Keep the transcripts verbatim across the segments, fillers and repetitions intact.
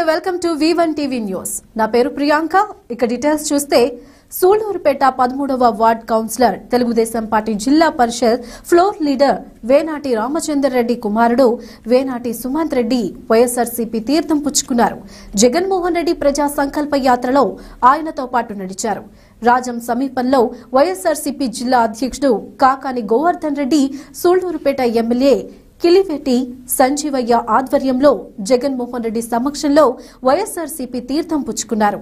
Welcome to V one TV news. నా పేరు ప్రియాంక. ఇక డీటెయిల్స్ చూస్తే సూళ్లూరుపేట పదమూడవ ward councillor Telugu Desam party Zilla Parishad floor leader Venati Ramachandar Reddy కుమారుడు వేనాటి సుమంత్ రెడ్డి వైఎస్ఆర్సీపీ తీర్థం పుచ్చుకున్నారు. జగన్మోహన్ రెడ్డి ప్రజా సంకల్ప యాత్రలో ఆయనతో పాటు నడిచారు. రాజం సమీపంలో వైఎస్ఆర్సీపీ జిల్లా అధ్యక్షుడు కాకాని గోవర్ధన్ రెడ్డి, సూళ్లూరుపేట ఎమ్మెల్యే కిలివేటి సంజీవయ్య ఆధ్వర్యంలో జగన్మోహన్ రెడ్డి సమక్షంలో వైఎస్ఆర్సీపీ తీర్థం పుచ్చుకున్నారు.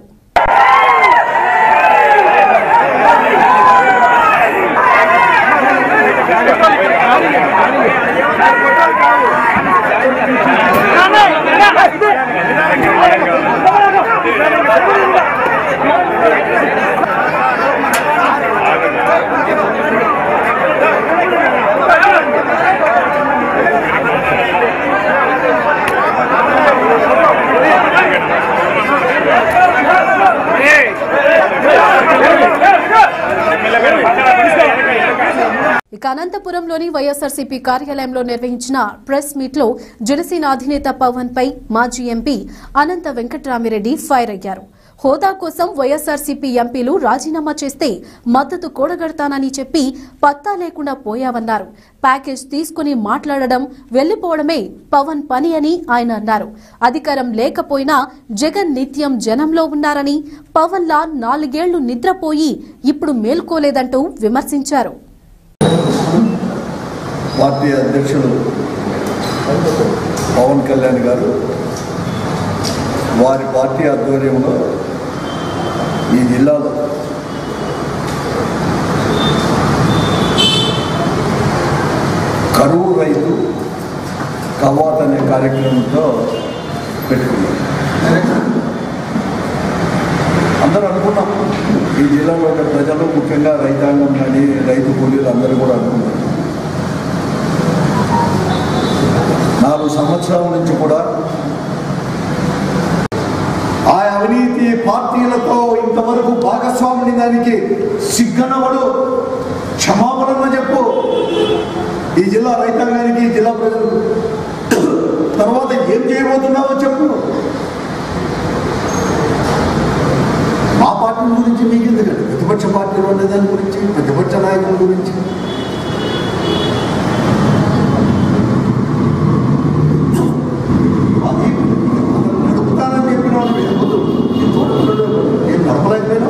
ఇక అనంతపురంలోని వైఎస్ఆర్సీపీ కార్యాలయంలో నిర్వహించిన ప్రెస్ మీట్ లో జనసేన అధినేత పవన్ పై మాజీ ఎంపీ అనంత వెంకట్రామిరెడ్డి ఫైర్ అయ్యారు. హోదా కోసం వైఎస్ఆర్సీపీ ఎంపీలు రాజీనామా చేస్తే మద్దతు కూడగడతానని చెప్పి పత్తా లేకుండా పోయావన్నారు. ప్యాకేజ్ తీసుకుని మాట్లాడడం, వెళ్లిపోవడమే పవన్ పని అని ఆయన అన్నారు. అధికారం లేకపోయినా జగన్ నిత్యం జనంలో ఉన్నారని, పవన్ లా నాలుగేళ్లు నిద్రపోయి ఇప్పుడు మేల్కోలేదంటూ విమర్శించారు. పార్టీ అధ్యక్షుడు పవన్ కళ్యాణ్ గారు వారి పార్టీ ఆధ్వర్యంలో ఈ జిల్లాలో కరువు రైతు కవాత్ అనే కార్యక్రమంతో పెట్టుకున్నారు. అందరూ అనుకున్నాం, ఈ జిల్లాలో ఉన్న ప్రజలు, ముఖ్యంగా రైతాంగం కానీ రైతు కూలీలు అందరూ కూడా అనుకున్నారు. నాలుగు సంవత్సరాల నుంచి కూడా ఆ అవినీతి పార్టీలతో ఇంతవరకు భాగస్వామిని దానికి సిగ్గనవడు, క్షమాపణ చెప్పు ఈ జిల్లా రైతాంగానికి, ఈ జిల్లా ప్రజలు. తర్వాత ఏం చేయబోతున్నావో చెప్పు. మా పార్టీ గురించి మీకు ఎందుకంటే ప్రతిపక్ష పార్టీలో ఉండే దాని గురించి, ప్రతిపక్ష నాయకుల గురించి నడుపుతానని చెప్పిన వాళ్ళు ఏం నడపలేకపోయినా.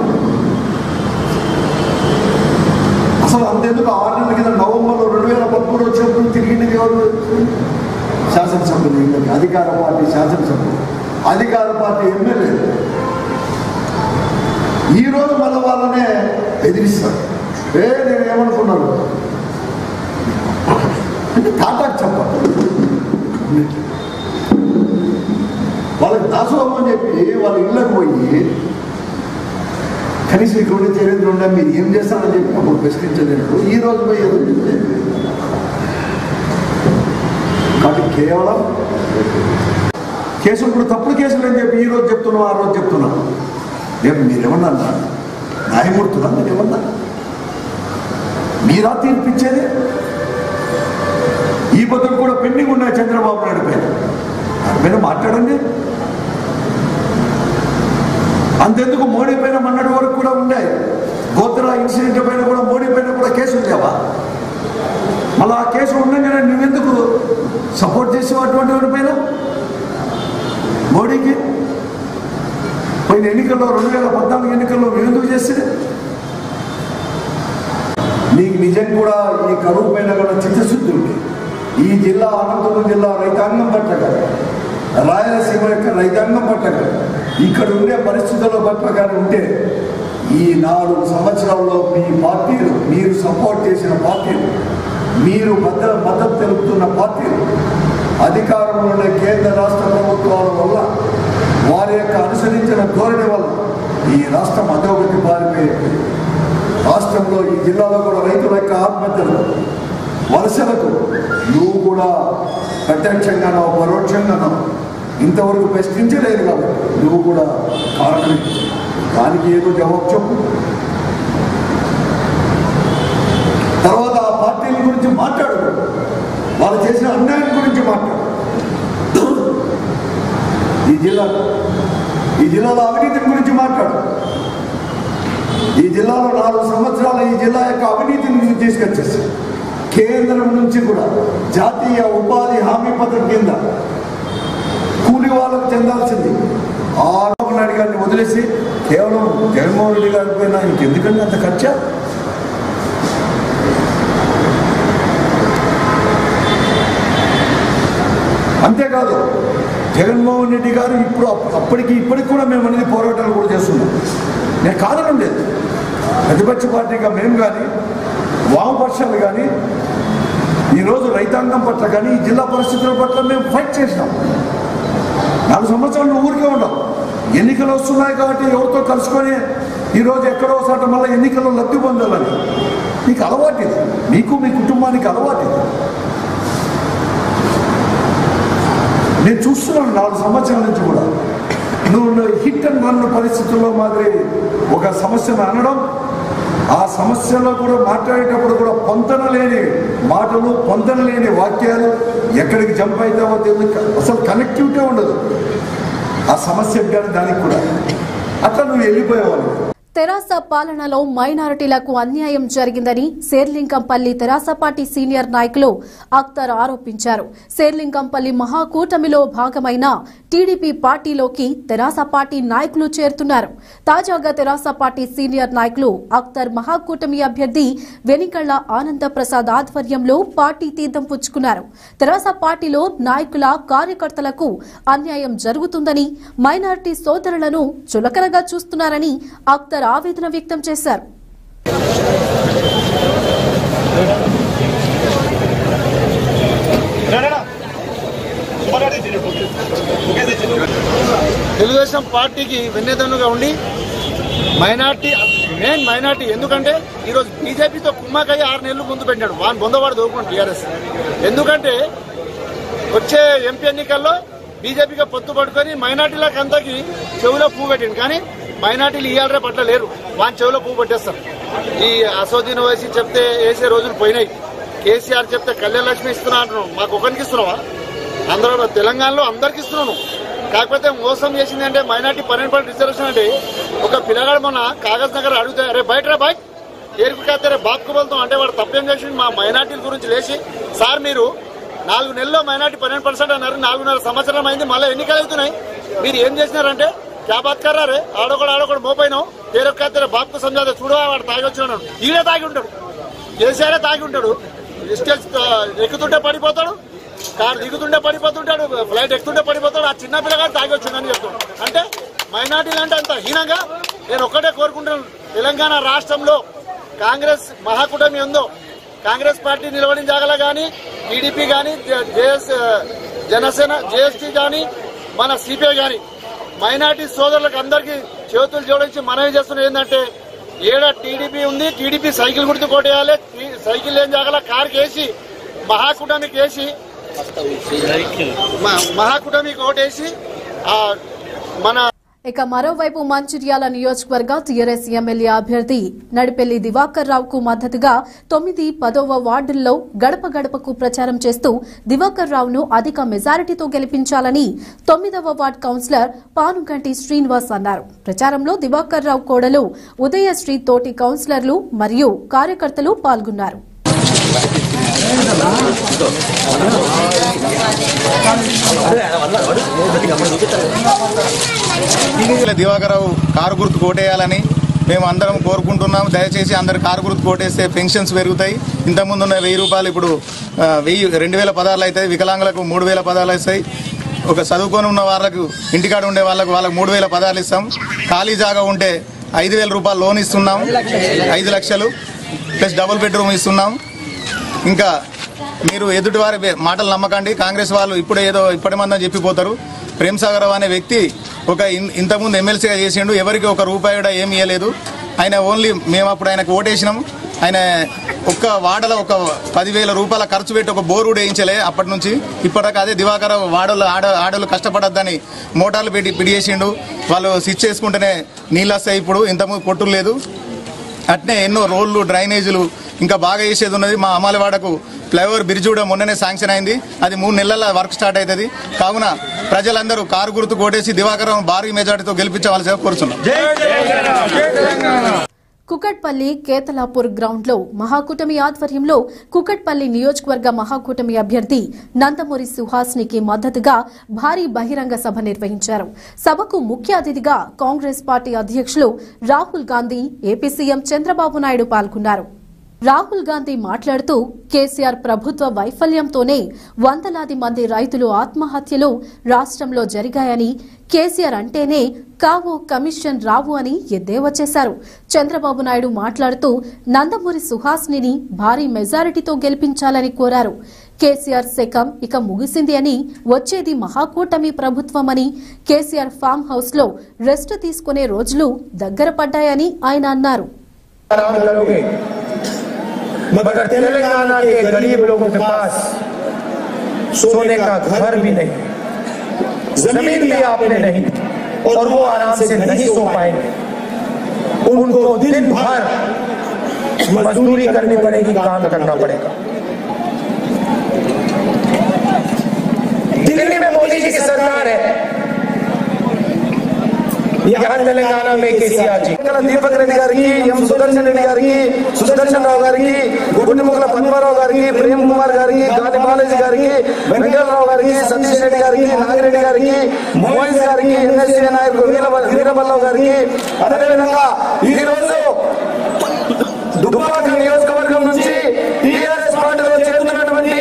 అసలు అంతేందుకు ఆరు నెలల కింద నవంబర్లో రెండు వేల పదమూడు వచ్చినప్పుడు తిరిగి ఎవరు శాసనసభ్యులు, అధికార పార్టీ శాసనసభ్యులు, అధికార పార్టీ ఎమ్మెల్యే. ఈరోజు మళ్ళీ వాళ్ళనే ఎదిరిస్తారు. ఏ నేను ఏమనుకున్నాను అంటే టాటాకు చెప్పాలి, వాళ్ళకి దాసోహం అని చెప్పి వాళ్ళ ఇళ్ళకు పోయి కనీసం ఇక్కడ చరిత్ర ఉండే మీరు ఏం చేస్తారని చెప్పి అప్పుడు ప్రశ్నించలేడు. ఈ రోజు పోయి ఏదో చెప్తే కాబట్టి కేవలం కేసు ఇప్పుడు తప్పుడు కేసులు అని చెప్పి ఈ రోజు చెప్తున్నాం, ఆ రోజు చెప్తున్నాం. రేపు మీరేమన్నా న్యాయమూర్తులా? మీరేమన్నా మీరా తీర్పిచ్చేది? ఈ బదులు కూడా పెండింగ్ ఉన్నాయి చంద్రబాబు నాయుడు పైన, దానిపైన మాట్లాడండి. అంతెందుకు మోడీ పైన మొన్నటి వరకు కూడా ఉన్నాయి. గోత్రా ఇన్సిడెంట్ పైన కూడా మోడీ పైన కూడా కేసులు లేవా? మళ్ళీ ఆ కేసు ఉండగానే నువ్వెందుకు సపోర్ట్ చేసావు అటువంటి వాడి పైన? మోడీకి పోయిన ఎన్నికల్లో రెండు వేల పద్నాలుగు ఎన్నికల్లో నువ్వెందుకు చేస్తే? నీకు నిజం కూడా ఈ కరువు పైన కూడా చిత్తశుద్ధి ఉంది. ఈ జిల్లా అనంతపురం జిల్లా రైతాంగం పట్ల, రాయలసీమ యొక్క రైతాంగం పట్ల, ఇక్కడ ఉండే పరిస్థితుల పట్ల కానీ ఉంటే ఈ నాలుగు సంవత్సరాల్లో మీ పార్టీలు, మీరు సపోర్ట్ చేసిన పార్టీలు, మీరు భద్ర మద్దతు తెలుపుతున్న పార్టీలు అధికారంలో ఉండే కేంద్ర రాష్ట్ర ప్రభుత్వాల వల్ల, వారి యొక్క అనుసరించిన ధోరణి వల్ల ఈ రాష్ట్రం అధోగతి పారిపోయింది. రాష్ట్రంలో ఈ జిల్లాలో కూడా రైతుల యొక్క ఆత్మహత్యలు, వలసలకు నువ్వు కూడా ప్రత్యక్షంగానో పరోక్షంగానో ఇంతవరకు ప్రశ్నించలేదు కాబట్టి నువ్వు కూడా కారణం. దానికి ఏదో జవాబు చెప్పు. తర్వాత ఆ పార్టీల గురించి మాట్లాడు, వాళ్ళు చేసిన అన్యాయం గురించి మాట్లాడు. ఈ జిల్లాలో ఈ జిల్లాలో అవినీతి గురించి మాట్లాడు. ఈ జిల్లాలో నాలుగు సంవత్సరాల ఈ జిల్లా యొక్క అవినీతిని తీసుకొచ్చేసి కేంద్రం నుంచి కూడా జాతీయ ఉపాధి హామీ పథకం కింద కూలి వాళ్ళకు చెందాల్సింది ఆ రామనాయుడు నాయుడు గారిని వదిలేసి కేవలం జగన్మోహన్ రెడ్డి గారి పైన ఇంకెందుకంటే అంత ఖర్చా? అంతేకాదు జగన్మోహన్ రెడ్డి గారు ఇప్పుడు అప్పటికి ఇప్పటికి కూడా మేము అనేది పోరాటాలు కూడా చేస్తున్నాం. నేను కారణం లేదు, ప్రతిపక్ష పార్టీగా మేము కానీ వామపక్షాలు కానీ ఈరోజు రైతాంగం పట్ల కానీ ఈ జిల్లా పరిస్థితుల పట్ల మేము ఫైట్ చేసినాం. నాలుగు సంవత్సరాలు ఊరికే ఉండవు. ఎన్నికలు వస్తున్నాయి కాబట్టి ఎవరితో కలుసుకొని ఈరోజు ఎక్కడో ఒకసారి మళ్ళీ ఎన్నికల్లో లబ్ధి పొందాలని మీకు అలవాటు ఇది, మీకు మీ కుటుంబానికి అలవాటు ఇది. నేను చూస్తున్నాను నాలుగు సంవత్సరాల నుంచి కూడా నువ్వు హిట్ అండ్ రన్ పరిస్థితుల్లో మాదిరి ఒక సమస్యను అనడం, ఆ సమస్యలో కూడా మాట్లాడేటప్పుడు కూడా పొంతన లేని మాటలు, పొంతన లేని వాక్యాలు, ఎక్కడికి జంప్ అవుతావో తెలియదు, అసలు కనెక్టివిటీ ఉండదు ఆ సమస్యకు కానీ దానికి కూడా. అట్లా నువ్వు వెళ్ళిపోయేవాళ్ళు. తెరాస పాలనలో మైనారిటీలకు అన్యాయం జరిగిందని శేర్లింగంపల్లి తెరాస పార్టీ సీనియర్ నాయకులు అఖ్తర్ ఆరోపించారు. శేర్లింగంపల్లి మహాకూటమిలో భాగమైన టీడీపీ పార్టీలోకి తెరాస పార్టీ నాయకులు చేరుతున్నారు. తాజాగా తెరాస పార్టీ సీనియర్ నాయకులు అఖ్తర్ మహాకూటమి అభ్యర్థి వెనికళ్ల ఆనంద ప్రసాద్ ఆధ్వర్యంలో పార్టీ తీర్థం పుచ్చుకున్నారు. తెరాస పార్టీలో నాయకుల కార్యకర్తలకు అన్యాయం జరుగుతుందని, మైనారిటీ సోదరులను చులకనగా చూస్తున్నారని అఖ్తర్ ఆవేదన వ్యక్తం చేశారు. తెలుగుదేశం పార్టీకి వెన్నెదన్నుగా ఉండి మైనార్టీ మెయిన్ మైనార్టీ ఎందుకంటే ఈరోజు బీజేపీతో కుమ్మకయ్యి ఆరు నెలలు ముందు పెట్టాడు. వాన్ బొందవాడు దోకున్నాడు టీఆర్ఎస్. ఎందుకంటే వచ్చే ఎంపీ ఎన్నికల్లో బీజేపీగా పొత్తు పట్టుకొని మైనార్టీలకు అంతకి చెవులో పువ్వు పెట్టిండు. కానీ మైనార్టీలు ఇయ్యాలరే పట్ల లేరు, వాని చెవులో పువ్వు పెట్టేస్తారు. ఈ అసోదీన్ వేసి చెప్తే వేసే రోజులు పోయినాయి. కేసీఆర్ చెప్తే కళ్యాణ లక్ష్మి ఇస్తున్నా అంటున్నావు, మాకు ఒకరికి ఇస్తున్నావా? అందరూ తెలంగాణలో అందరికి ఇస్తున్నాను. కాకపోతే మోసం చేసింది అంటే మైనార్టీ పన్నెండు పర్సెంట్ రిజర్వేషన్ అంటే ఒక పిల్లగాడు మొన్న కాగజ్ నగర్ అడిగితే రే బయట రా బాయ్ ఏరుకు కాస్తే రే బాప్కు వెళ్తాం అంటే వాడు తప్పేం చేసి మా మైనార్టీల గురించి లేచి సార్ మీరు నాలుగు నెలల్లో మైనార్టీ పన్నెండు పర్సెంట్ అన్నారు, నాలుగున్నర సంవత్సరం అయింది, మళ్ళీ ఎన్నికలు అవుతున్నాయి, మీరు ఏం చేసినారంటే క్యా బాత్ కర్రారే ఆడొకడు ఆడొకడు మోపోయినావు ఏరుకు కాస్తే బాప్కు సంజాదే చూడవా వాడు తాగి వచ్చినాడు. ఈడే తాగి ఉంటాడు, కేసీఆర్ తాగి ఉంటాడు, స్టేజ్ ఎక్కుతుంటే పడిపోతాడు, కారు దిగుతుంటే పడిపోతుంటాడు, ఫ్లైట్ ఎక్కుతుంటే పడిపోతాడు. ఆ చిన్న పిల్లగాడు తాగి వచ్చిందని చెప్తాడు. అంటే మైనార్టీలు అంటే అంత హీనంగా నేను ఒక్కటే కోరుకుంటున్నాను, తెలంగాణ రాష్ట్రంలో కాంగ్రెస్ మహాకూటమి ఉందో కాంగ్రెస్ పార్టీ నిలబడిన జాగల కానీ టీడీపీ కానీ జేఎస్ జనసేన జేఎస్టీ కానీ మన సిపిఐ కానీ మైనార్టీ సోదరులకు అందరికీ చేతులు జోడించి మనవి చేస్తున్నది ఏంటంటే ఏడా టీడీపీ ఉంది, టీడీపీ సైకిల్ గుర్తు కొట్టేయాలి, సైకిల్ లేని జాగల కారుకి వేసి మహాకూటమికి వేసి మహాకూటమికి ఓటేసి మన ఇక మరోవైపు మంచిర్యాల నియోజకవర్గ టీఆర్ఎస్ ఎమ్మెల్యే అభ్యర్థి నడిపెల్లి దివాకర్ రావుకు మద్దతుగా తొమ్మిది పదవ వార్డుల్లో గడప గడపకు ప్రచారం చేస్తూ దివాకర్ రావును అధిక మెజారిటీతో గెలిపించాలని తొమ్మిదవ వార్డు కౌన్సిలర్ పానుగంటి శ్రీనివాస్ అన్నారు. ప్రచారంలో దివాకర్ రావు కోడలు ఉదయశ్రీ తోటి కౌన్సిలర్లు మరియు కార్యకర్తలు పాల్గొన్నారు. దివాకరరావు కారు గుర్తు కోటేయాలని మేము అందరం కోరుకుంటున్నాం. దయచేసి అందరు కారు గుర్తు కోటేస్తే పెన్షన్స్ పెరుగుతాయి. ఇంతకుముందు ఉన్న వెయ్యి రూపాయలు ఇప్పుడు వెయ్యి రెండు వేల పదార్లు అవుతాయి. వికలాంగులకు మూడు వేల పదార్లు వస్తాయి. ఒక చదువుకొని ఉన్న వాళ్ళకు ఇంటికాడ ఉండే వాళ్ళకు వాళ్ళకు మూడు వేల పదార్లు ఇస్తాం. ఖాళీ జాగా ఉంటే ఐదు వేల రూపాయలు లోన్ ఇస్తున్నాం, ఐదు లక్షలు ప్లస్ డబుల్ బెడ్రూమ్ ఇస్తున్నాం. ఇంకా మీరు ఎదుటివారి మాటలు నమ్మకండి. కాంగ్రెస్ వాళ్ళు ఇప్పుడు ఏదో ఇప్పటి మందని చెప్పిపోతారు. ప్రేమ్ సాగర్ అనే వ్యక్తి ఒక ఇంతకుముందు ఎమ్మెల్సీగా చేసిండు, ఎవరికి ఒక రూపాయి కూడా ఏమి ఇవ్వలేదు. ఆయన ఓన్లీ మేము అప్పుడు ఆయనకు ఓటేసినాం. ఆయన ఒక్క వాడలో ఒక పదివేల రూపాయల ఖర్చు పెట్టి ఒక బోర్ కూడా వేయించలే. అప్పటి నుంచి ఇప్పటిదాకా అదే దివాకర్ వాడలు ఆడ ఆడలు కష్టపడద్దని మోటార్లు పెట్టి పిడిచేసిండు. వాళ్ళు స్విచ్ చేసుకుంటేనే నీళ్ళు వస్తాయి. ఇప్పుడు ఇంతకుముందు కొట్టులు లేదు. అట్నే ఎన్నో రోడ్లు డ్రైనేజీలు ఇంకా బాగా చేసేది ఉన్నది. మా అమలవాడకు ఫ్లైఓవర్ బ్రిడ్జ్ కూడా మొన్ననే శాంక్షన్ అయింది. అది మూడు నెలల వర్క్ స్టార్ట్ అవుతుంది. కావున ప్రజలందరూ కారు గుర్తు కోటేసి దివాకరం భారీ మెజార్టీతో గెలిపించవలసిగా కోరుతున్నాం. కుకట్పల్లి కేతలాపూర్ గ్రౌండ్ లో మహాకూటమి ఆధ్వర్యంలో కుకట్పల్లి నియోజకవర్గ మహాకూటమి అభ్యర్థి నందమూరి సుహాస్నికి మద్దతుగా భారీ బహిరంగ సభ నిర్వహించారు. సభకు ముఖ్య అతిథిగా కాంగ్రెస్ పార్టీ అధ్యక్షులు రాహుల్ గాంధీ, ఏపీ సీఎం చంద్రబాబు నాయుడు పాల్గొన్నారు. రాహుల్ గాంధీ మాట్లాడుతూ కేసీఆర్ ప్రభుత్వ వైఫల్యంతోనే వందలాది మంది రైతులు ఆత్మహత్యలు రాష్ట్రంలో జరిగాయని, కేసీఆర్ అంటేనే కావో కమిషన్ రావు అని ఎద్దేవా చేశారు. చంద్రబాబు నాయుడు మాట్లాడుతూ నందమూరి సుహాస్నిని భారీ మెజారిటీతో గెలిపించాలని కోరారు. కేసీఆర్ శకం ఇక ముగిసింది అని, వచ్చేది మహాకూటమి ప్రభుత్వమని, కేసీఆర్ ఫామ్ హౌస్ లో రెస్ట్ తీసుకునే రోజులు దగ్గర పడ్డాయని ఆయన అన్నారు. मगर तेलंगाना के गरीब लोगों के पास सोने का घर भी नहीं, जमीन भी आपने नहीं, और वो आराम से नहीं सो पाएंगे. उनको दिन भर मजदूरी करनी पड़ेगी, काम करना पड़ेगा. दिल्ली में मोदी जी की सरकार है, यहाँ तेलंगाना में केसीआर जी, దీపక్ రెడ్డి గారికి, ఎం సుదర్శన్ రెడ్డి గారికి, సుదర్శన్ రావు గారికి, గుండెముక్కల పద్మారావు గారికి, ప్రేమ్ కుమార్ గారికి, గాలి బాలాజీ గారికి, వెంకటరావు గారికి, సతీష్ రెడ్డి గారికి, నాగిరెడ్డి గారికి, మోయిస్ గారికి, ఎన్ఎస్సీ నాయకులు వీరబల్లావు గారికి, అదేవిధంగా ఈ రోజు దుబ్బాక నియోజకవర్గం నుంచి టీఆర్ఎస్ పార్టీలో చేరుతున్నటువంటి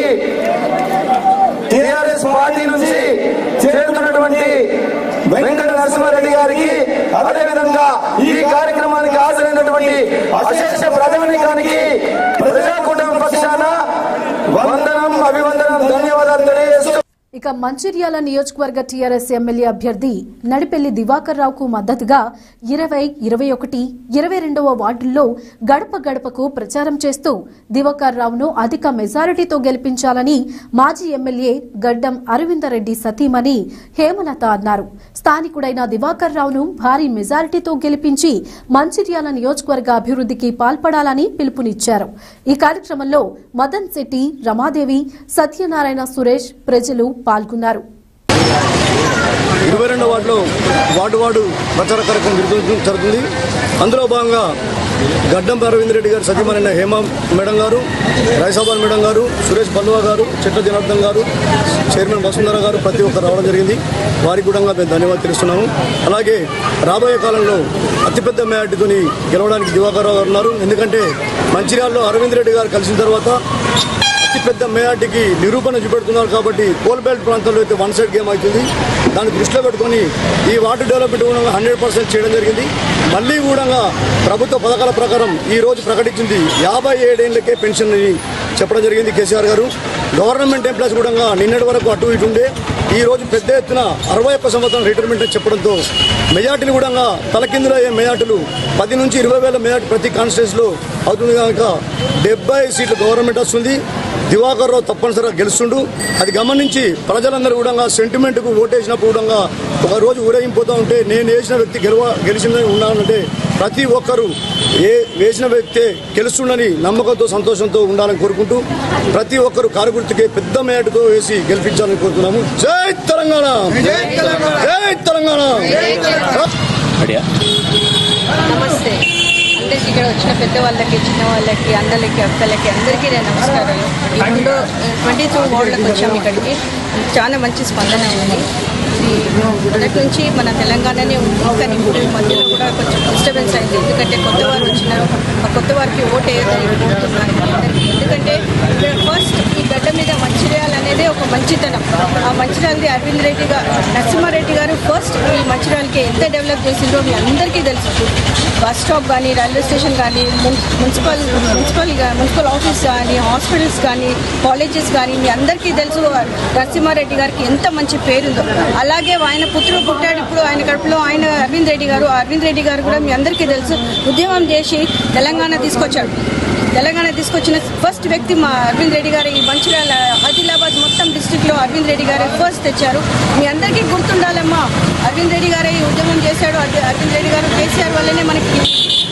టీఆర్ఎస్ పార్టీ నుంచి చేరుతున్నటువంటి వెంకట నరసింహారెడ్డి గారికి, అదేవిధంగా ఈ కార్యక్రమానికి హాజరైనటువంటి అశేష ప్రజానీకానికి ప్రజాకూటమి పక్షాన వందనం, అభివందనం, ధన్యవాదాలు తెలియజేస్తూ ఇక మంచిర్యాల నియోజకవర్గ టీఆర్ఎస్ ఎమ్మెల్యే అభ్యర్థి నడిపెల్లి దివాకర్ రావుకు మద్దతుగా ఇరవై, ఇరవై ఒకటి, ఇరవై రెండవ వార్డుల్లో గడప గడపకు ప్రచారం చేస్తూ దివాకర్ రావును అధిక మెజారిటీతో గెలిపించాలని మాజీ ఎమ్మెల్యే గడ్డం అరవిందరెడ్డి సతీమణి హేమలత అన్నారు. స్థానికుడైన దివాకర్ రావును భారీ మెజారిటీతో గెలిపించి మంచిర్యాల నియోజకవర్గ అభివృద్ధికి పాల్పడాలని పిలుపునిచ్చారు. ఈ కార్యక్రమంలో మదన్ శెట్టి, రమాదేవి, సత్యనారాయణ సురేష్ ప్రజలు పాల్గొన్నారు. ఇరవై రెండో వార్డులో వార్డు వార్డు ప్రచార కార్యక్రమం జరుగుతుంది. అందులో భాగంగా గడ్డం అరవింద్ రెడ్డి గారు, సతీమణి హేమ మేడం గారు, రాయసాబాన్ మేడం గారు, సురేష్ బల్వా గారు, చెట్ల జనార్దన్ గారు, చైర్మన్ వసుంధర గారు ప్రతి ఒక్కరు రావడం జరిగింది. వారికి కూడా మేము ధన్యవాదాలు తెలుస్తున్నాము. అలాగే రాబోయే కాలంలో అతిపెద్ద మెజార్టీతో గెలవడానికి దివాకర్ రావు గారు ఉన్నారు. ఎందుకంటే మంచిర్యాలలో అరవింద్ రెడ్డి గారు కలిసిన తర్వాత అతిపెద్ద మెజార్టీకి నిరూపణ చూపెడుతున్నారు. కాబట్టి కోల్ బెల్ట్ ప్రాంతంలో అయితే వన్ సైడ్ గేమ్ అవుతుంది. దాన్ని దృష్టిలో పెట్టుకుని ఈ వార్డు డెవలప్మెంట్ కూడా హండ్రెడ్ పర్సెంట్ చేయడం జరిగింది. మళ్ళీ కూడా ప్రభుత్వ పథకాల ప్రకారం ఈ రోజు ప్రకటించింది యాభై ఏడేళ్లకే పెన్షన్ చెప్పడం జరిగింది కేసీఆర్ గారు. గవర్నమెంట్ ఎంప్లాయీస్ కూడా నిన్నటి వరకు అటు ఇటు ఉండే ఈ రోజు పెద్ద ఎత్తున అరవై ఒక్క సంవత్సరం రిటైర్మెంట్ అని చెప్పడంతో మెజార్టీలు కూడా తలకిందులో అయ్యే మెజార్టీలు పది నుంచి ఇరవై వేల మెజార్టీ ప్రతి కాన్స్టిట్యూన్సీలో అవుతుంది. కనుక డెబ్బై సీట్లు గవర్నమెంట్ వస్తుంది. దివాకర్ రావు తప్పనిసరిగా గెలుస్తుండు. అది గమనించి ప్రజలందరూ కూడా సెంటిమెంట్కు ఓటేసినప్పుడు కూడా ఒక రోజు ఊరేగింపోతూ ఉంటే నేను వేసిన వ్యక్తి గెలవ గెలిచిందని ఉన్నానంటే ప్రతి ఒక్కరూ ఏ వేసిన వ్యక్తే గెలుస్తుండని నమ్మకంతో, సంతోషంతో ఉండాలని కోరుకుంటూ ప్రతి ఒక్కరు కారు గుర్తుకే పెద్ద మేటతో వేసి గెలిపించాలని కోరుతున్నాము. జై తెలంగాణ, జై తెలంగాణ. నమస్తే అందరికి, ఇక్కడ వచ్చిన పెద్దవాళ్ళకి, చిన్న వాళ్ళకి, అన్నలకి, అక్కలకి అందరికీ నేను నమస్కారాలు. ఇప్పుడు ట్వంటీ టూ వార్డులకు వచ్చాము. ఇక్కడికి చాలా మంచి స్పందన ఉంది. మొదటి నుంచి మన తెలంగాణనే ఉంది, కానీ ఇప్పుడు మధ్యలో కూడా కొంచెం డిస్టర్బెన్స్ అయింది. ఎందుకంటే కొత్త వారు వచ్చిన కొత్త వారికి ఓటు వేయాలని కోరుతున్నాను అందరికీ. ఎందుకంటే ఫస్ట్ ఈ గడ్డ మీద మంచిర్యాల అనేది ఒక మంచితనం. ఆ మంచిర్యాలది అరవింద్ రెడ్డి గారు, నరసింహారెడ్డి గారు ఫస్ట్ ఈ మంచిర్యాలకి ఎంత డెవలప్ చేసిందో మీ అందరికీ తెలుసు. బస్ స్టాప్ కానీ, రైల్వే స్టేషన్ కానీ, మున్సిపల్ మున్సిపల్ మున్సిపల్ ఆఫీస్ కానీ, హాస్పిటల్స్ కానీ, కాలేజెస్ కానీ మీ అందరికీ తెలుసు నరసింహారెడ్డి గారికి ఎంత మంచి పేరుందో. అలాగే ఆయన పుత్రుడు పుట్టాడు ఇప్పుడు ఆయన కడుపులో, ఆయన అరవింద్ రెడ్డి గారు. అరవింద్ రెడ్డి గారు కూడా మీ అందరికీ తెలుసు ఉద్యమం చేసి తెలంగాణ తీసుకొచ్చాడు. తెలంగాణ తీసుకొచ్చిన ఫస్ట్ వ్యక్తి మా అరవింద్ రెడ్డి గారు. ఈ మంచిర్యాల, ఆదిలాబాద్ మొత్తం డిస్టిక్లో అరవింద్ రెడ్డి గారే ఫస్ట్ తెచ్చారు. మీ అందరికీ గుర్తుండాలమ్మా, అరవింద్ రెడ్డి గారే ఈ ఉద్యమం చేశాడు. అరవింద్ రెడ్డి గారు కేసీఆర్ వల్లనే మనకి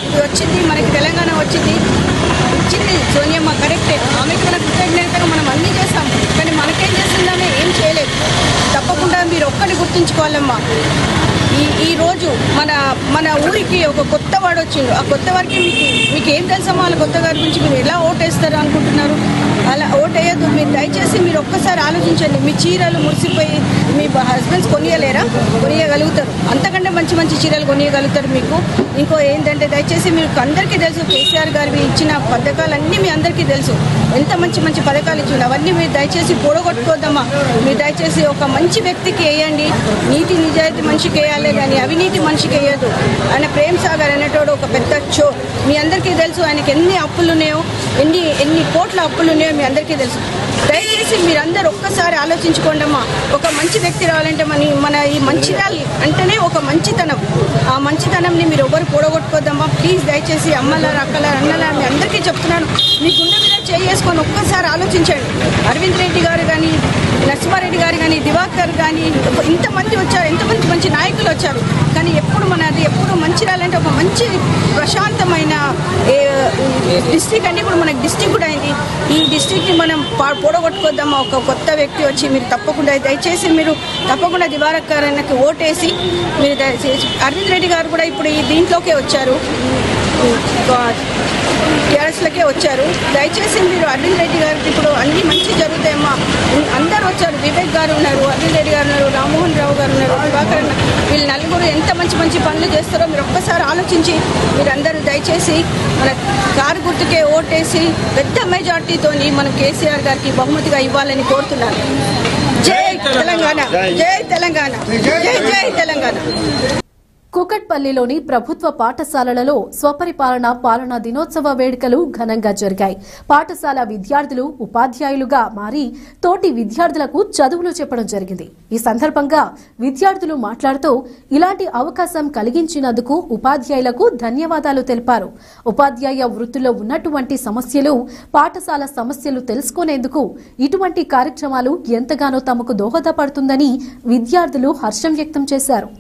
ఇది వచ్చింది, మనకి తెలంగాణ వచ్చింది ఇచ్చింది సోనియమ్మ, కరెక్టే. ఆమెకి మన కృతజ్ఞతగా మనం అన్నీ చేస్తాం, కానీ మనకేం చేస్తుందని ఏం చేయలేదు. తప్పకుండా మీరు ఒక్కటి గుర్తుంచుకోవాలమ్మా, ఈ ఈరోజు మన మన ఊరికి ఒక కొత్త వాడు వచ్చిండు. ఆ కొత్త వారికి మీకు మీకు ఏం తెలుసమ్మా వాళ్ళ కొత్త గారి గురించి? మీరు ఎలా ఓటేస్తారు అనుకుంటున్నారు? అలా ఓటేయద్దు. మీరు దయచేసి మీరు ఒక్కసారి ఆలోచించండి. మీ చీరలు మురిసిపోయి మీ హస్బెండ్స్ కొనియలేరా? కొనియగలుగుతారు. అంతకంటే మంచి మంచి చీరలు కొనియగలుగుతారు మీకు. ఇంకో ఏంటంటే దయచేసి మీకు అందరికీ తెలుసు, కేసీఆర్ గారు ఇచ్చిన పథకాలన్నీ మీ అందరికీ తెలుసు. ఎంత మంచి మంచి పథకాలు ఇచ్చిండు, అవన్నీ మీరు దయచేసి పొడగొట్టుకోద్దామా. మీరు దయచేసి ఒక మంచి వ్యక్తికి వేయండి, నీతి నిజాయితీ మనిషికి వేయాలి కానీ అవినీతి మనిషికి వేయద్దు. ఆయన ప్రేమ్ సాగర్ అనేటోడు ఒక పెద్ద చో. మీ అందరికీ తెలుసు ఆయనకి ఎన్ని అప్పులు ఉన్నాయో, ఎన్ని ఎన్ని కోట్ల అప్పులు ఉన్నాయో మీ అందరికీ తెలుసు. దయచేసి మీరందరూ ఒక్కసారి ఆలోచించుకోండి అమ్మా. ఒక మంచి వ్యక్తి రావాలంటే మన మన ఈ మంచిర్యాల అంటేనే ఒక మంచితనం. ఆ మంచితనంని మీరు ఎవరు పొడగొట్టుకోద్దమ్మా ప్లీజ్. దయచేసి అమ్మలారు, అక్కలారు, అన్నలారు మీ అందరికీ చెప్తున్నాను, మీ గుండె మీద చేసుకొని ఒక్కసారి ఆలోచించండి. అరవింద్ రెడ్డి గారు కానీ, నరసింహారెడ్డి గారు కానీ, దివాకర్ కానీ, ఇంతమంది వచ్చారు, ఎంతమంది మంచి నాయకులు వచ్చారు. కానీ ఎప్పుడు మనది ఎప్పుడు మంచిర్యాలంటే ఒక మంచి ప్రశాంతమైన డిస్ట్రిక్ట్ అండి. ఇప్పుడు మనకి డిస్ట్రిక్ట్ కూడా అయింది. ఈ డిస్ట్రిక్ట్ని మనం పొడగొట్టుకోద్దామా. ఒక కొత్త వ్యక్తి వచ్చి మీరు తప్పకుండా దయచేసి మీరు తప్పకుండా దివాకర్ అన్నకి ఓటేసి మీరు దయచేసి. అరవింద్ రెడ్డి గారు కూడా ఇప్పుడు ఈ దీంట్లోకే వచ్చారు, టీఆర్ఎస్లకే వచ్చారు. దయచేసి మీరు అరవింద్ రెడ్డి గారికి ఇప్పుడు అన్ని మంచి జరుగుతాయమ్మా. అందరూ వచ్చారు, వివేక్ గారు ఉన్నారు, అరవింద్ రెడ్డి గారు ఉన్నారు, రామ్మోహన్ రావు గారు ఉన్నారు, దివాకర్ అన్న, వీళ్ళు నలుగురు ఎంత మంచి మంచి పనులు చేస్తారో మీరు ఒక్కసారి ఆలోచించి మీరందరూ దయచేసి మన కారు గుర్తుకే ఓటేసి పెద్ద మెజార్టీతో మనం కేసీఆర్ గారికి బహుమతిగా ఇవ్వాలని కోరుతున్నాను. జై తెలంగాణ, జై తెలంగాణ, జై జై తెలంగాణ. కూకట్పల్లిలోని ప్రభుత్వ పాఠశాలలలో స్వపరిపాలన పాలనా దినోత్సవ వేడుకలు ఘనంగా జరిగాయి. పాఠశాల విద్యార్థులు ఉపాధ్యాయులుగా మారి తోటి విద్యార్థులకు చదువులు చెప్పడం జరిగింది. ఈ సందర్భంగా విద్యార్థులు మాట్లాడుతూ ఇలాంటి అవకాశం కలిగించినందుకు ఉపాధ్యాయులకు ధన్యవాదాలు తెలిపారు. ఉపాధ్యాయ వృత్తిలో ఉన్నటువంటి సమస్యలు, పాఠశాల సమస్యలు తెలుసుకునేందుకు ఇటువంటి కార్యక్రమాలు ఎంతగానో తమకు దోహదపడుతుందని విద్యార్థులు హర్షం వ్యక్తం చేశారు.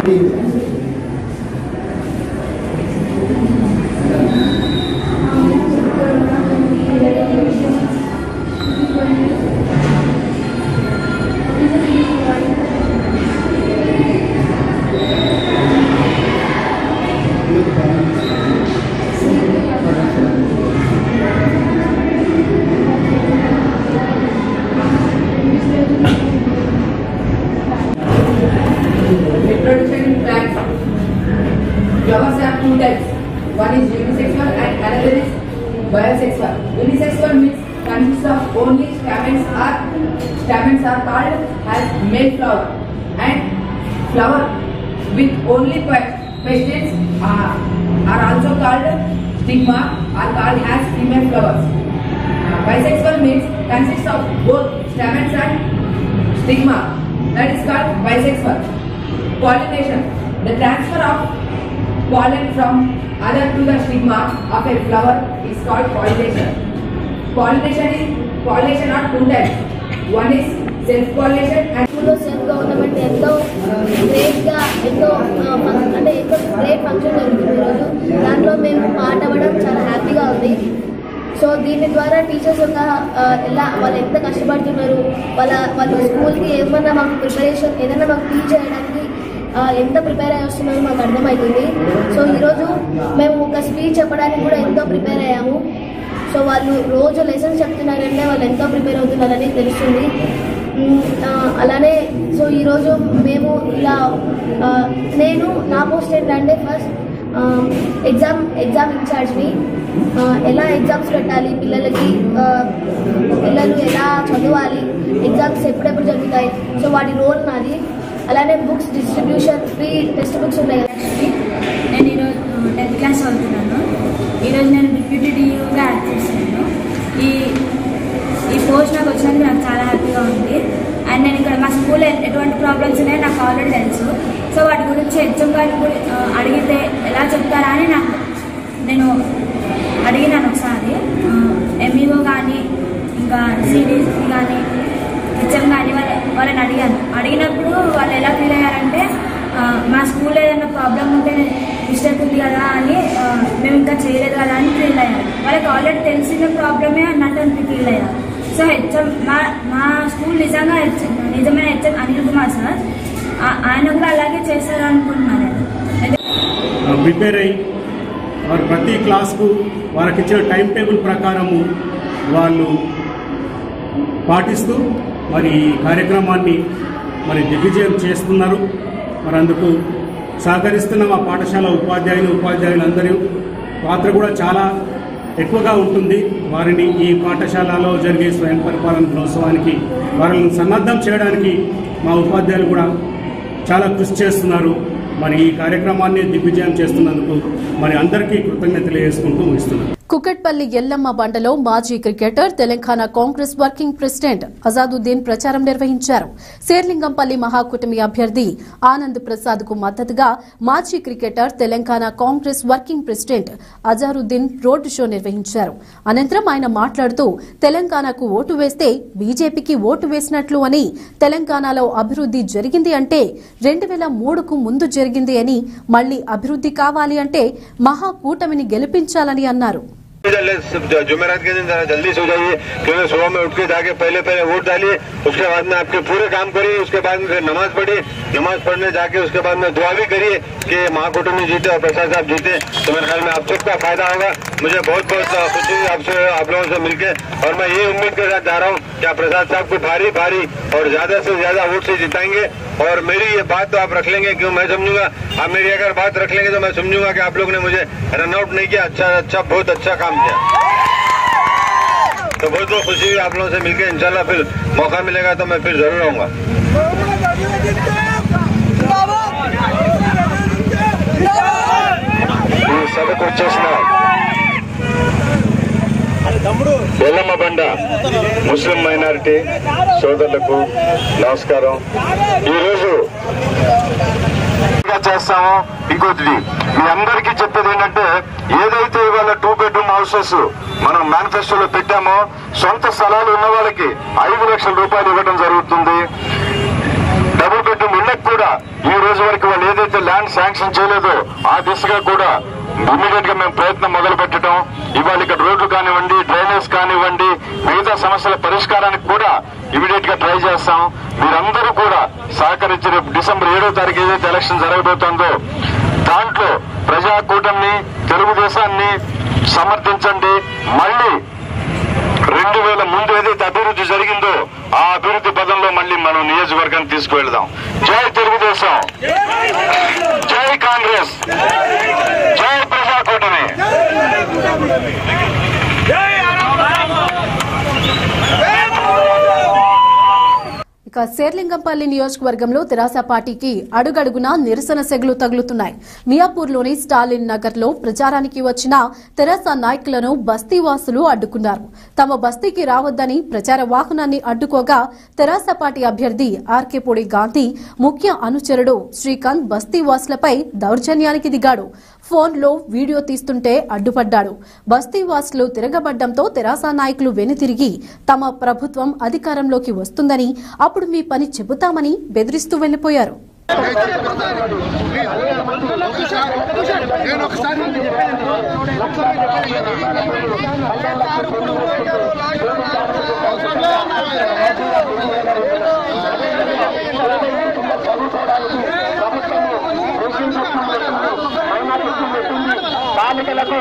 Flowers have two types. One is unisexual and another is bisexual. Unisexual means consists of only stamens are stamens are called as male flower, and flower with only pistils are, are also called stigma, are called as female flowers. Uh, bisexual means consists of both stamens and stigma, that is called bisexual. Pollination, the transfer of pollen from other to the stigma of a flower is called pollination. Pollination is pollination are two types. One is self pollination and self government ఎంతో గ్రేట్గా ఎంతో అంటే ఎంతో great function జరుగుతుంది ఈరోజు. దాంట్లో మేము part అవ్వడం చాలా హ్యాపీగా ఉంది. సో దీని ద్వారా టీచర్స్ యొక్క ఎలా వాళ్ళు ఎంత కష్టపడుతున్నారు, వాళ్ళ వాళ్ళు స్కూల్కి ఏమన్నా మాకు ప్రిపరేషన్ ఏదైనా మాకు టీచ్ చేయడానికి ఎంత ప్రిపేర్ అయ్యి వస్తున్నారో మాకు అర్థమవుతుంది. సో ఈరోజు మేము ఒక స్పీచ్ చెప్పడానికి కూడా ఎంతో ప్రిపేర్ అయ్యాము. సో వాళ్ళు రోజు లెసన్స్ చెప్తున్నారంటే వాళ్ళు ఎంతో ప్రిపేర్ అవుతున్నారని తెలుస్తుంది. అలానే సో ఈరోజు మేము ఇలా నేను నా పోస్ట్ ఏంటంటే ఫస్ట్ ఎగ్జామ్ ఎగ్జామ్ ఇన్ఛార్జ్ని. ఎలా ఎగ్జామ్స్ పెట్టాలి పిల్లలకి, పిల్లలు ఎలా చదవాలి, ఎగ్జామ్స్ ఎప్పుడెప్పుడు జరుగుతాయి, సో వాటి రోల్ నాది. అలానే books distribution, free text books ఉన్నాయి కదా. నేను ఈరోజు టెన్త్ క్లాస్ చదువుతున్నాను. ఈరోజు నేను డిప్యూటీ డియూగా యాడ్ చేస్తున్నాను. ఈ ఈ పోస్ట్ నాకు వచ్చినందుకు నాకు చాలా హ్యాపీగా ఉంది. అండ్ నేను ఇక్కడ మా స్కూల్లో ఎటువంటి ప్రాబ్లమ్స్ ఉన్నాయో నాకు ఆల్రెడీ తెలుసు. సో వాటి గురించి హెచ్ఎం గారిని కూడా అడిగితే ఎలా చెప్తారా అని నాకు నేను అడిగినాను ఒకసారి. ఎంఈఓ కానీ ఇంకా సిడీసీ కానీ హెచ్ఎం కానీ వాళ్ళ వాళ్ళని అడిగాను. అడిగినప్పుడు వాళ్ళు ఎలా ఫీల్ అయ్యారంటే మా స్కూల్లో ఏదైనా ప్రాబ్లం ఉంటే మిస్టేక్ ఉంది కదా అని మేము సరిగ్గా చేయలేదు కదా అని ఫీల్ అయ్యారు. వాళ్ళకి ఆల్రెడీ తెలిసిన ప్రాబ్లమే అన్నట్టు ఫీల్ అయ్యారు. సో హెచ్ఎం మా మా స్కూల్ నిజంగా నిజమైన హెచ్ఎం అనిల్ కుమార్ సార్, ఆయన కూడా అలాగే చేస్తారు అనుకుంటున్నాను. ప్రిపేర్ అయ్యి వారు ప్రతి క్లాస్కు వారికి ఇచ్చిన టైం టేబుల్ ప్రకారము వాళ్ళు పాటిస్తూ మరి ఈ కార్యక్రమాన్ని మరి దిగ్విజయం చేస్తున్నారు. మరి అందుకు సహకరిస్తున్న మా పాఠశాల ఉపాధ్యాయులు ఉపాధ్యాయులందరూ పాత్ర కూడా చాలా ఎక్కువగా ఉంటుంది. వారిని ఈ పాఠశాలలో జరిగే స్వయం పరిపాలన దినోత్సవానికి వారిని సన్నద్ధం చేయడానికి మా ఉపాధ్యాయులు కూడా చాలా కృషి చేస్తున్నారు. మరి ఈ కార్యక్రమాన్ని దిగ్విజయం చేస్తున్నందుకు మరి అందరికీ కృతజ్ఞతలు తెలియజేసుకుంటూ ముగిస్తున్నాను. కుకట్పల్లి ఎల్లమ్మ బండలో మాజీ cricketer Telangana Congress working president Azharuddin ప్రచారం నిర్వహించారు. శేర్లింగంపల్లి మహాకూటమి అభ్యర్థి ఆనంద్ ప్రసాద్ కు మద్దతుగా మాజీ cricketer Telangana Congress working president Azharuddin road show నిర్వహించారు. అనంతరం ఆయన మాట్లాడుతూ తెలంగాణకు ఓటు వేస్తే బీజేపీకి ఓటు వేసినట్లు అని, తెలంగాణలో అభివృద్ది జరిగింది అంటే రెండు వేల మూడుకు ముందు జరిగింది అని, మళ్లీ అభివృద్ది కావాలి అంటే మహాకూటమిని గెలిపించాలని అన్నారు. जुमेरात के दिन जरा जल्दी सो जाइए, क्योंकि सुबह में उठ के जाके पहले पहले वोट डालिए, उसके बाद में आपके पूरे काम करिए, उसके बाद में फिर नमाज पढ़िए, नमाज पढ़ने जाके उसके बाद में दुआ भी करिए कि महाकूटमी जीते और प्रसाद साहब जीते, तो मेरे ख्याल में आप सबका फायदा होगा. मुझे बहुत बहुत खुशी हुई आपसे आप लोगों से मिलकर, और मैं ये उम्मीद के साथ जा रहा हूँ कि आप प्रसाद साहब को भारी भारी और ज्यादा से ज्यादा वोट से जिताएंगे. और मेरी ये बात तो आप रख लेंगे, क्यों मैं समझूंगा आप मेरी अगर बात रख लेंगे तो मैं समझूंगा कि आप लोग ने मुझे रन आउट नहीं किया, अच्छा अच्छा बहुत अच्छा काम किया. तो बहुत बहुत खुशी हुई आप लोगों से मिलकर. इंशाल्लाह फिर मौका मिलेगा तो मैं फिर जरूर आऊंगा. सबको వచ్చేసిన ఎల్లమ్మ బండ ముస్లిం మైనారిటీ సోదరులకు నమస్కారం. ఈరోజు చేస్తాము. ఇంకోటి మీ అందరికీ చెప్పేది ఏంటంటే, ఏదైతే ఇవాళ టూ బెడ్రూమ్ హౌసెస్ మనం మేనిఫెస్టోలో పెట్టామో, సొంత స్థలాలు ఉన్న వాళ్ళకి ఐదు లక్షల రూపాయలు ఇవ్వడం జరుగుతుంది. డబుల్ బెడ్రూమ్ ఇళ్లకు కూడా ఈ రోజు వరకు వాళ్ళు ఏదైతే ల్యాండ్ శాంక్షన్ చేయలేదో ఆ దిశగా కూడా ఇమీడియట్ గా మేము ప్రయత్నం మొదలు పెట్టడం. ఇవాళ ఇక్కడ రోడ్లు కానివ్వండి, డ్రైనేజ్ కానివ్వండి, మిగతా సమస్యల పరిష్కారానికి కూడా ఇమీడియట్ గా ట్రై చేస్తాం. మీరందరూ కూడా సహకరించి రేపు డిసెంబర్ ఏడో తారీఖు ఏదైతే ఎలక్షన్ జరగబోతోందో దాంట్లో ప్రజా కూటమిని, తెలుగుదేశాన్ని సమర్థించండి. మళ్లీ రెండు వేల ముందు ఏదైతే అభివృద్ధి జరిగిందో ఆ అభివృద్ధి పదంలో మళ్లీ మనం నియోజకవర్గాన్ని తీసుకువెళ్దాం. జై తెలుగుదేశం, జై కాంగ్రెస్, జై ప్రజా కూటమి. ఇక శేర్లింగంపల్లి నియోజకవర్గంలో తెరాస పార్టీకి అడుగడుగునా నిరసన సెగలు తగులుతున్నాయి. మియాపూర్లోని స్టాలిన్ నగర్ లో ప్రచారానికి వచ్చిన తెరాస నాయకులను బస్తీవాసులు అడ్డుకున్నారు. తమ బస్తీకి రావద్దని ప్రచార వాహనాన్ని అడ్డుకోగా తెరాస పార్టీ అభ్యర్థి ఆర్కేపూడి గాంధీ ముఖ్య అనుచరుడు శ్రీకాంత్ బస్తీవాసులపై దౌర్జన్యానికి దిగాడు. ఫోన్లో వీడియో తీస్తుంటే అడ్డుపడ్డాడు. బస్తీవాసులు తిరగబడ్డంతో తెరాస నాయకులు వెనుతిరిగి తమ ప్రభుత్వం అధికారంలోకి వస్తుందని, అప్పుడు మీ పని చెబుతామని బెదిరిస్తూ వెళ్లిపోయారు. బాలికలకు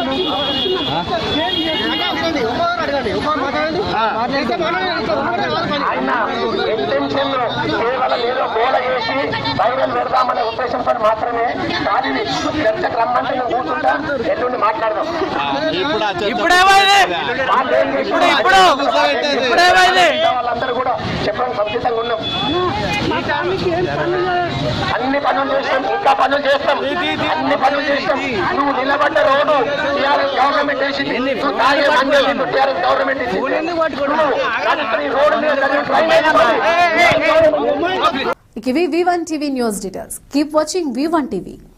ఆయన ఇంటెన్షన్ కేవలం ఏదో గోల చేసి వైరల్ పెడదామనే ఉద్దేశంతో మాత్రమే దానిని చర్చకు రమ్మంటే నేను కూర్చుంటా, ఎల్లుండి మాట్లాడదాం. వాళ్ళందరూ కూడా చెప్పడం సంసిద్ధంగా ఉన్నాం. అన్ని పనులు చేస్తాం, ఇంకా పనులు చేస్తాం, అన్ని పనులు చేస్తాం. నువ్వు నిలబడ్డ రోడ్డు టీఆర్ఎస్ గవర్నమెంట్ వేసింది, నువ్వు తాగే మంది టీఆర్ఎస్ గవర్నమెంట్ ఇచ్చింది. రోడ్డు మీద ఇవి V one TV news details. Keep watching V one TV.